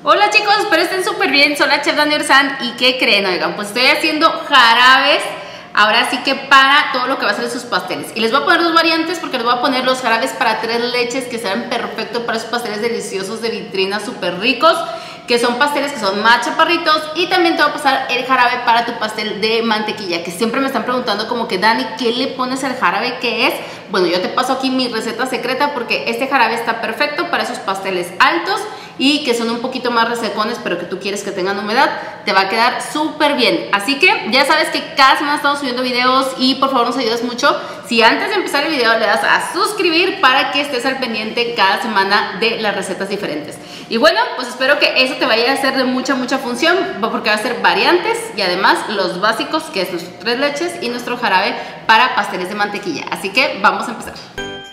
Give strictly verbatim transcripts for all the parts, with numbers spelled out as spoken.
Hola chicos, espero estén súper bien, soy la chef Dani Orzán. ¿Y qué creen? Oigan, pues estoy haciendo jarabes ahora sí que para todo lo que va a ser sus pasteles. Y les voy a poner dos variantes porque les voy a poner los jarabes para tres leches que serán perfectos para esos pasteles deliciosos de vitrina súper ricos, que son pasteles que son más chaparritos. Y también te voy a pasar el jarabe para tu pastel de mantequilla, que siempre me están preguntando como que Dani, ¿qué le pones al jarabe? ¿Qué es? Bueno, yo te paso aquí mi receta secreta porque este jarabe está perfecto para esos pasteles altos y que son un poquito más resecones, pero que tú quieres que tengan humedad. Te va a quedar súper bien. Así que ya sabes que cada semana estamos subiendo videos y por favor nos ayudas mucho si antes de empezar el video le das a suscribir para que estés al pendiente cada semana de las recetas diferentes. Y bueno, pues espero que eso te vaya a ser de mucha, mucha función, porque va a ser variantes y además los básicos, que es nuestros tres leches y nuestro jarabe para pasteles de mantequilla. Así que vamos a empezar.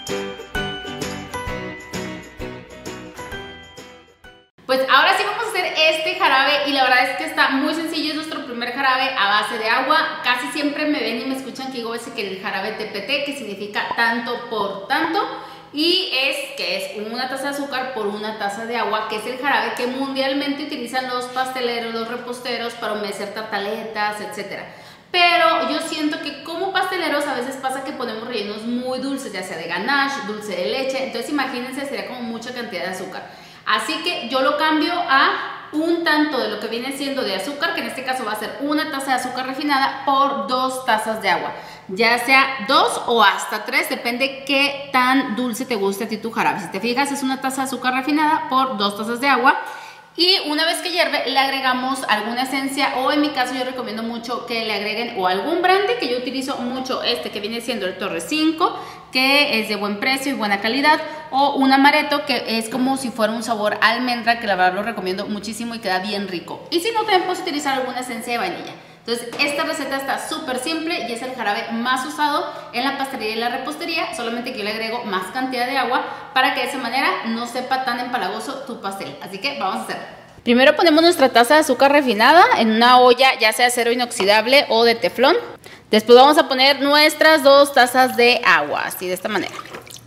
Pues ahora sí vamos a hacer este jarabe y la verdad es que está muy sencillo. Es nuestro primer jarabe a base de agua. Casi siempre me ven y me escuchan que digo ese que el jarabe T P T, que significa tanto por tanto, y es que es una taza de azúcar por una taza de agua, que es el jarabe que mundialmente utilizan los pasteleros, los reposteros para humedecer tartaletas, etcétera. Pero yo siento que como pasteleros a veces pasa que ponemos rellenos muy dulces, ya sea de ganache, dulce de leche, entonces imagínense, sería como mucha cantidad de azúcar. Así que yo lo cambio a un tanto de lo que viene siendo de azúcar, que en este caso va a ser una taza de azúcar refinada por dos tazas de agua. Ya sea dos o hasta tres, depende qué tan dulce te guste a ti tu jarabe. Si te fijas, es una taza de azúcar refinada por dos tazas de agua. Y una vez que hierve le agregamos alguna esencia, o en mi caso yo recomiendo mucho que le agreguen o algún brandy, que yo utilizo mucho este que viene siendo el Torre cinco, que es de buen precio y buena calidad, o un amaretto que es como si fuera un sabor a almendra, que la verdad lo recomiendo muchísimo y queda bien rico. Y si no, también puedes utilizar alguna esencia de vainilla. Entonces esta receta está súper simple y es el jarabe más usado en la pastelería y la repostería, solamente que yo le agrego más cantidad de agua para que de esa manera no sepa tan empalagoso tu pastel. Así que vamos a hacerlo. Primero ponemos nuestra taza de azúcar refinada en una olla, ya sea acero inoxidable o de teflón. Después vamos a poner nuestras dos tazas de agua, así de esta manera.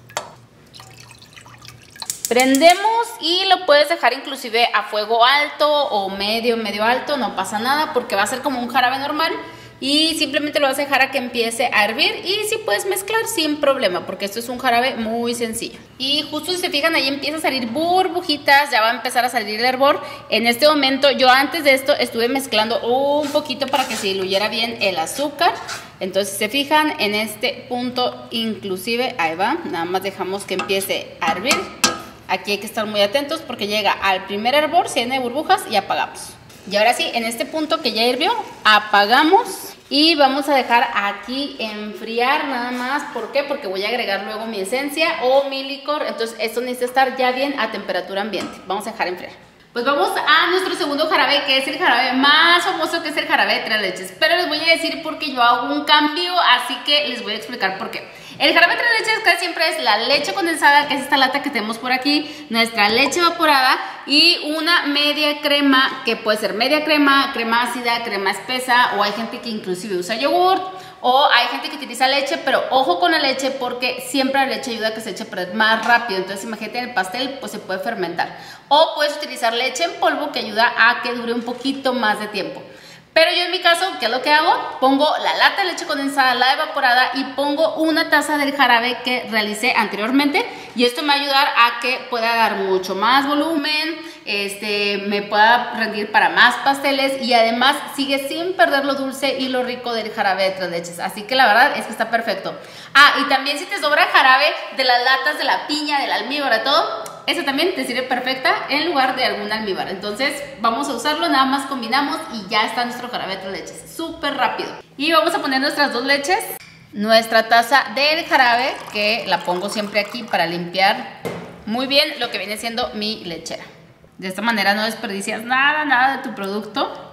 Prendemos y lo puedes dejar inclusive a fuego alto o medio, medio alto, no pasa nada porque va a ser como un jarabe normal y simplemente lo vas a dejar a que empiece a hervir y sí puedes mezclar sin problema porque esto es un jarabe muy sencillo. Y justo si se fijan ahí empieza a salir burbujitas, ya va a empezar a salir el hervor. En este momento yo antes de esto estuve mezclando un poquito para que se diluyera bien el azúcar. Entonces si se fijan en este punto inclusive, ahí va, nada más dejamos que empiece a hervir. Aquí hay que estar muy atentos porque llega al primer hervor, se llena de burbujas y apagamos. Y ahora sí, en este punto que ya hirvió, apagamos y vamos a dejar aquí enfriar nada más. ¿Por qué? Porque voy a agregar luego mi esencia o mi licor. Entonces esto necesita estar ya bien a temperatura ambiente. Vamos a dejar enfriar. Pues vamos a nuestro segundo jarabe, que es el jarabe más famoso, que es el jarabe de tres leches. Pero les voy a decir por qué yo hago un cambio, así que les voy a explicar por qué. El jarabe de tres leches casi siempre es la leche condensada, que es esta lata que tenemos por aquí, nuestra leche evaporada y una media crema, que puede ser media crema, crema ácida, crema espesa, o hay gente que inclusive usa yogurt, o hay gente que utiliza leche, pero ojo con la leche porque siempre la leche ayuda a que se eche a perder más rápido. Entonces imagínate el pastel, pues se puede fermentar. O puedes utilizar leche en polvo que ayuda a que dure un poquito más de tiempo. Pero yo en mi caso, ¿qué es lo que hago? Pongo la lata de leche condensada, la evaporada, y pongo una taza del jarabe que realicé anteriormente. Y esto me va a ayudar a que pueda dar mucho más volumen, este, me pueda rendir para más pasteles y además sigue sin perder lo dulce y lo rico del jarabe de tres leches. Así que la verdad es que está perfecto. Ah, y también si te sobra jarabe de las latas de la piña, del almíbar, de todo, esa también te sirve perfecta en lugar de algún almíbar. Entonces vamos a usarlo, nada más combinamos y ya está nuestro jarabe de tres leches, súper rápido. Y vamos a poner nuestras dos leches, nuestra taza del jarabe, que la pongo siempre aquí para limpiar muy bien lo que viene siendo mi lechera. De esta manera no desperdicias nada, nada de tu producto.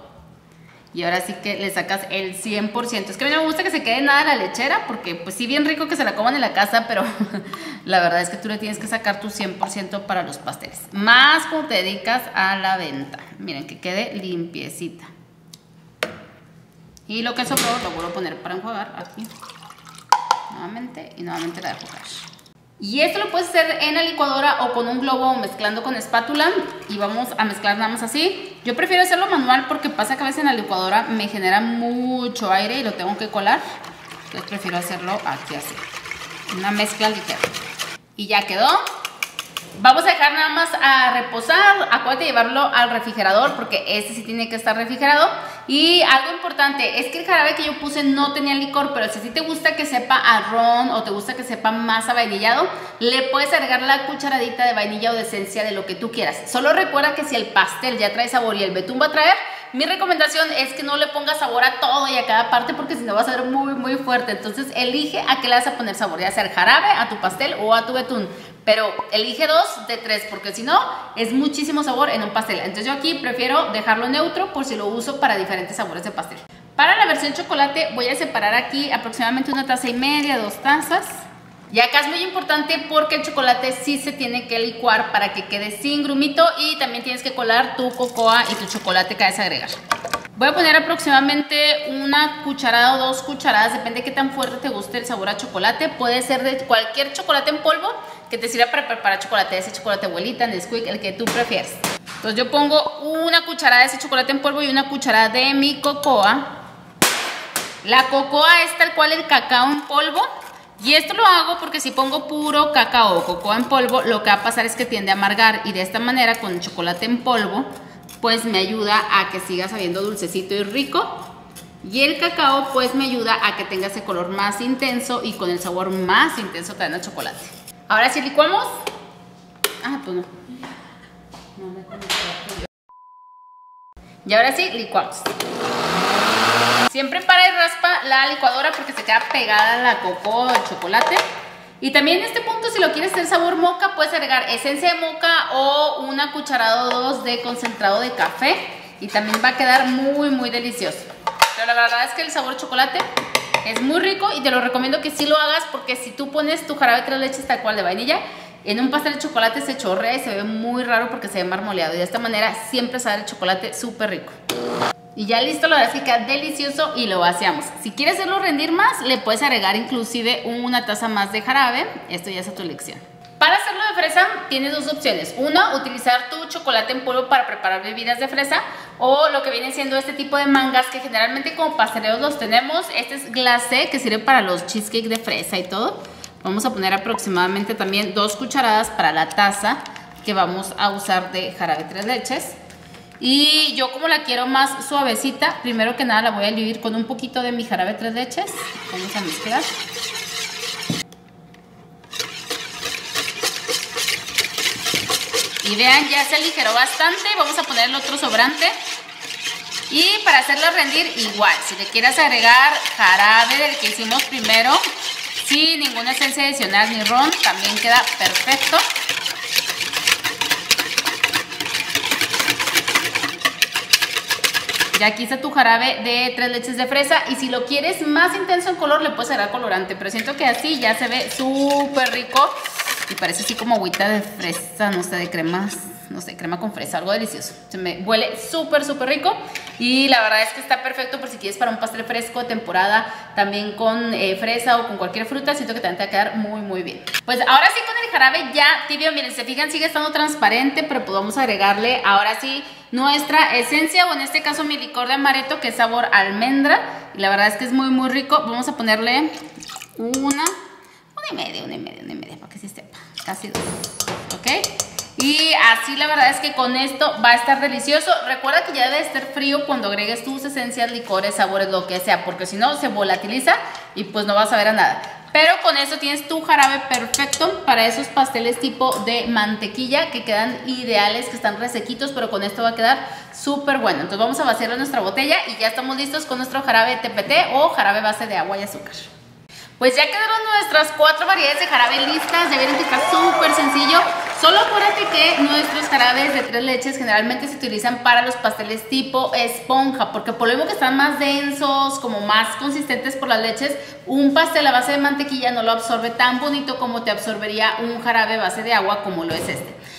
Y ahora sí que le sacas el cien por ciento. Es que a mí no me gusta que se quede nada de la lechera, porque pues sí, bien rico que se la coman en la casa, pero la verdad es que tú le tienes que sacar tu cien por ciento para los pasteles. Más cuando te dedicas a la venta. Miren, que quede limpiecita. Y lo que sobró lo vuelvo a poner para enjuagar aquí. Nuevamente y nuevamente la dejo caer. Y esto lo puedes hacer en la licuadora o con un globo o mezclando con espátula. Y vamos a mezclar nada más así. Yo prefiero hacerlo manual porque pasa que a veces en la licuadora me genera mucho aire y lo tengo que colar. Entonces prefiero hacerlo aquí así. Una mezcla ligera. Y ya quedó. Vamos a dejar nada más a reposar. Acuérdate de llevarlo al refrigerador porque este sí tiene que estar refrigerado. Y algo importante es que el jarabe que yo puse no tenía licor, pero si a ti te gusta que sepa a ron o te gusta que sepa más a vainillado, le puedes agregar la cucharadita de vainilla o de esencia de lo que tú quieras. Solo recuerda que si el pastel ya trae sabor y el betún va a traer, mi recomendación es que no le pongas sabor a todo y a cada parte porque si no va a ser muy muy fuerte. Entonces elige a qué le vas a poner sabor, ya sea el jarabe, a tu pastel o a tu betún. Pero elige dos de tres porque si no es muchísimo sabor en un pastel. Entonces yo aquí prefiero dejarlo neutro por si lo uso para diferentes sabores de pastel. Para la versión chocolate voy a separar aquí aproximadamente una taza y media, dos tazas. Y acá es muy importante porque el chocolate sí se tiene que licuar para que quede sin grumito y también tienes que colar tu cocoa y tu chocolate que vas a agregar. Voy a poner aproximadamente una cucharada o dos cucharadas, depende de qué tan fuerte te guste el sabor a chocolate. Puede ser de cualquier chocolate en polvo que te sirva para preparar chocolate, ese chocolate abuelita, Nesquik, el que tú prefieres. Entonces yo pongo una cucharada de ese chocolate en polvo y una cucharada de mi cocoa. La cocoa es tal cual el cacao en polvo. Y esto lo hago porque si pongo puro cacao o cocoa en polvo, lo que va a pasar es que tiende a amargar. Y de esta manera con el chocolate en polvo, pues me ayuda a que siga sabiendo dulcecito y rico. Y el cacao pues me ayuda a que tenga ese color más intenso y con el sabor más intenso que da el chocolate. Ahora sí licuamos. Ah, pues no. Y ahora sí licuamos. Siempre para y raspa la licuadora porque se queda pegada la cocoa o el chocolate. Y también en este punto, si lo quieres hacer sabor moca, puedes agregar esencia de moca o una cucharada o dos de concentrado de café. Y también va a quedar muy, muy delicioso. Pero la verdad es que el sabor chocolate es muy rico y te lo recomiendo que sí lo hagas porque si tú pones tu jarabe de tres leches tal cual de vainilla, en un pastel de chocolate se chorrea y se ve muy raro porque se ve marmoleado. Y de esta manera siempre sale el chocolate súper rico. Y ya listo, la verdad es que queda delicioso y lo vaciamos. Si quieres hacerlo rendir más, le puedes agregar inclusive una taza más de jarabe. Esto ya es a tu elección. Para hacerlo de fresa tienes dos opciones. Una, utilizar tu chocolate en polvo para preparar bebidas de fresa. O lo que viene siendo este tipo de mangas que generalmente como pasteleros los tenemos. Este es glacé que sirve para los cheesecake de fresa y todo. Vamos a poner aproximadamente también dos cucharadas para la taza que vamos a usar de jarabe tres leches. Y yo como la quiero más suavecita, primero que nada la voy a diluir con un poquito de mi jarabe tres leches. Vamos a mezclar. Y vean, ya se aligeró bastante. Vamos a poner el otro sobrante. Y para hacerla rendir igual, si le quieres agregar jarabe del que hicimos primero, sin ninguna esencia adicional ni ron, también queda perfecto. Ya aquí está tu jarabe de tres leches de fresa y si lo quieres más intenso en color le puedes agregar colorante, pero siento que así ya se ve súper rico y parece así como agüita de fresa, no sé, de cremas, no sé, crema con fresa, algo delicioso. Se me huele súper súper rico y la verdad es que está perfecto por si quieres para un pastel fresco de temporada, también con eh, fresa o con cualquier fruta, siento que también te va a quedar muy muy bien. Pues ahora sí con el jarabe ya tibio, miren, se fijan sigue estando transparente, pero pues vamos a agregarle ahora sí nuestra esencia o en este caso mi licor de amaretto que es sabor almendra y la verdad es que es muy muy rico. Vamos a ponerle una, una y media, una y media, una y media para que se sepa, casi dos, ok. Y así la verdad es que con esto va a estar delicioso. Recuerda que ya debe estar frío cuando agregues tus esencias, licores, sabores, lo que sea, porque si no se volatiliza y pues no vas a ver a nada. Pero con esto tienes tu jarabe perfecto para esos pasteles tipo de mantequilla que quedan ideales, que están resequitos, pero con esto va a quedar súper bueno. Entonces vamos a vaciarlo en nuestra botella y ya estamos listos con nuestro jarabe T P T o jarabe base de agua y azúcar. Pues ya quedaron nuestras cuatro variedades de jarabe listas. Ya vieron que está súper sencillo. Solo acuérdate que nuestros jarabes de tres leches generalmente se utilizan para los pasteles tipo esponja, porque por lo mismo que están más densos, como más consistentes por las leches, un pastel a base de mantequilla no lo absorbe tan bonito como te absorbería un jarabe a base de agua como lo es este.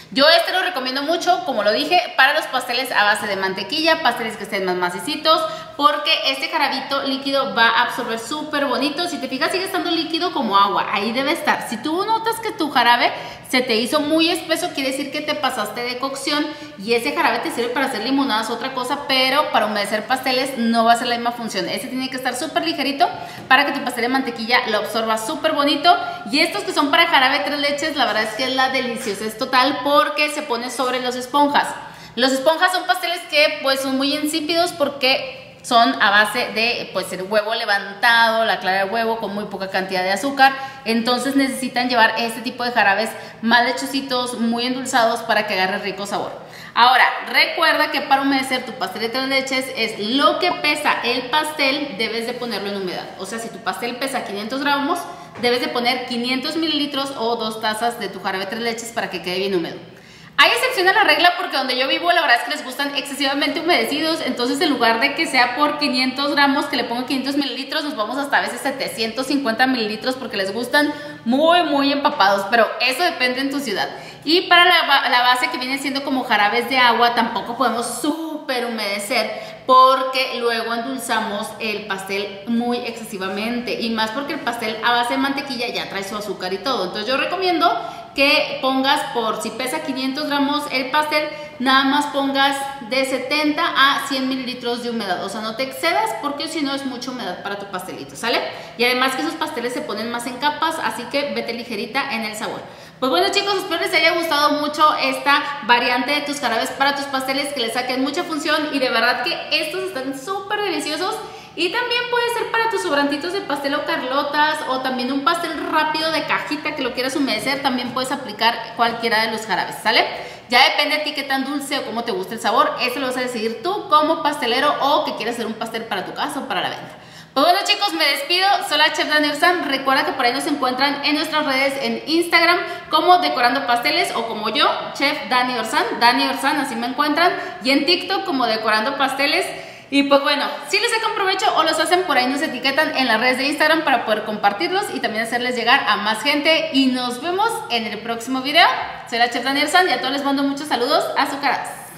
Yo este lo recomiendo mucho, como lo dije, para los pasteles a base de mantequilla, pasteles que estén más macicitos, porque este jarabito líquido va a absorber súper bonito. Si te fijas, sigue estando líquido como agua, ahí debe estar. Si tú notas que tu jarabe se te hizo muy espeso, quiere decir que te pasaste de cocción y ese jarabe te sirve para hacer limonadas o otra cosa, pero para humedecer pasteles no va a ser la misma función. Este tiene que estar súper ligerito para que tu pastel de mantequilla lo absorba súper bonito. Y estos que son para jarabe tres leches, la verdad es que es la deliciosa, es total, porque se pone sobre los esponjas. Los esponjas son pasteles que pues son muy insípidos porque son a base de pues el huevo levantado, la clara de huevo con muy poca cantidad de azúcar. Entonces necesitan llevar este tipo de jarabes más lechecitos, muy endulzados para que agarre rico sabor. Ahora, recuerda que para humedecer tu pastel de tres leches es lo que pesa el pastel, debes de ponerlo en humedad. O sea, si tu pastel pesa quinientos gramos, debes de poner quinientos mililitros o dos tazas de tu jarabe de tres leches para que quede bien húmedo. Hay excepción a la regla porque donde yo vivo la verdad es que les gustan excesivamente humedecidos, entonces en lugar de que sea por quinientos gramos que le pongo quinientos mililitros, nos vamos hasta a veces setecientos cincuenta mililitros porque les gustan muy muy empapados, pero eso depende en tu ciudad. Y para la, la base que viene siendo como jarabes de agua tampoco podemos súper humedecer porque luego endulzamos el pastel muy excesivamente y más porque el pastel a base de mantequilla ya trae su azúcar y todo. Entonces yo recomiendo que pongas, por si pesa quinientos gramos el pastel, nada más pongas de setenta a cien mililitros de humedad, o sea no te excedas porque si no es mucha humedad para tu pastelito, ¿sale? Y además que esos pasteles se ponen más en capas, así que vete ligerita en el sabor. Pues bueno chicos, espero les haya gustado mucho esta variante de tus jarabes para tus pasteles, que les saquen mucha función y de verdad que estos están súper deliciosos. Y también puede ser para tus sobrantitos de pastel o carlotas, o también un pastel rápido de cajita que lo quieras humedecer, también puedes aplicar cualquiera de los jarabes, ¿sale? Ya depende de ti qué tan dulce o cómo te gusta el sabor, eso lo vas a decidir tú como pastelero o que quieras hacer un pastel para tu casa o para la venta. Pues bueno chicos, me despido, soy la chef Dani Orsán. Recuerda que por ahí nos encuentran en nuestras redes en Instagram como Decorando Pasteles o como yo, Chef Dani Orsán, Dani Orsán, así me encuentran, y en TikTok como Decorando Pasteles. Y pues bueno, si les sacan provecho o los hacen, por ahí nos etiquetan en las redes de Instagram para poder compartirlos y también hacerles llegar a más gente. Y nos vemos en el próximo video. Soy la chef Dani Orsán y a todos les mando muchos saludos azucarados.